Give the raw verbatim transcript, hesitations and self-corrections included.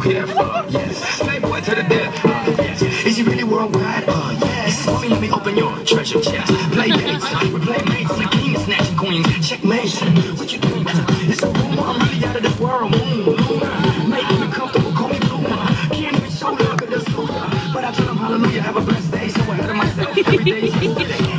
here for? Yes. Playboy to the death. Uh, yes. Is you really worldwide? Uh, yes. Mommy, let me open your treasure chest. Play dates with playmates, the king of snatching queens. Checkmate. What you think? It's a rumor. I'm really out of this world. Moon, Luna. Make me comfortable. Call me Luna. Can't even show love at the soda. But I tell them hallelujah. Have a blessed day. So ahead of myself every day.